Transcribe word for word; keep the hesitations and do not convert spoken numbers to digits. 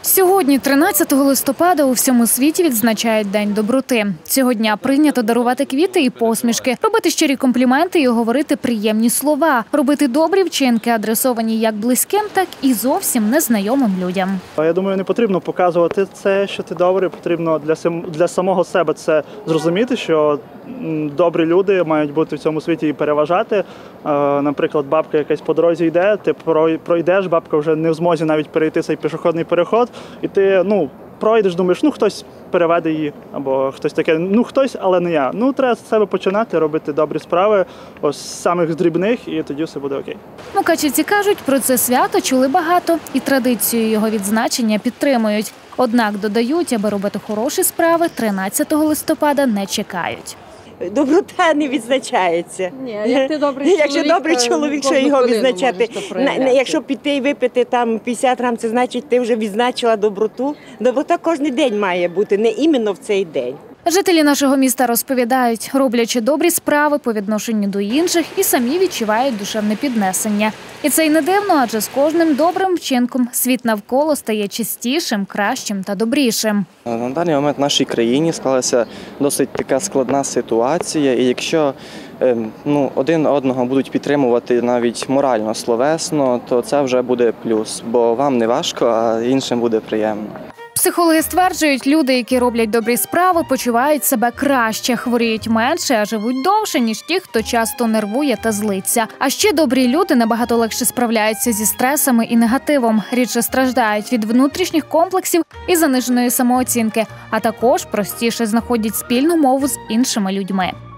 Сьогодні, тринадцятого листопада, у всьому світі відзначають День доброти. Цього дня прийнято дарувати квіти і посмішки, робити щирі компліменти і говорити приємні слова, робити добрі вчинки, адресовані як близьким, так і зовсім незнайомим людям. Я думаю, не потрібно показувати це, що ти добрий, потрібно для, для самого себе це зрозуміти, що добрі люди мають бути в цьому світі і переважати. Наприклад, бабка якась по дорозі йде, ти пройдеш, бабка вже не в змозі навіть перейти цей пішохідний переход, і ти, ну, пройдеш, думаєш, ну, хтось переведе її, або хтось таке, ну, хтось, але не я. Ну, треба з себе починати, робити добрі справи, ось з самих дрібних, і тоді все буде окей. Мукачівці кажуть, про це свято чули багато, і традицію його відзначення підтримують. Однак, додають, аби робити хороші справи, тринадцятого листопада не чекають. Доброта не відзначається. Ні, як ти добрий чоловік, якщо добрий чоловік, що його відзначати? Якщо піти і випити там п'ятдесят грам, це значить, ти вже відзначила доброту. Доброта кожен день має бути, не іменно в цей день. Жителі нашого міста розповідають, роблячи добрі справи по відношенню до інших, і самі відчувають душевне піднесення. І це й не дивно, адже з кожним добрим вчинком світ навколо стає чистішим, кращим та добрішим. На даний момент в нашій країні склалася досить така складна ситуація, і якщо ну, один одного будуть підтримувати навіть морально, словесно, то це вже буде плюс, бо вам не важко, а іншим буде приємно. Психологи стверджують, люди, які роблять добрі справи, почувають себе краще, хворіють менше, а живуть довше, ніж ті, хто часто нервує та злиться. А ще добрі люди набагато легше справляються зі стресами і негативом, рідше страждають від внутрішніх комплексів і заниженої самооцінки, а також простіше знаходять спільну мову з іншими людьми.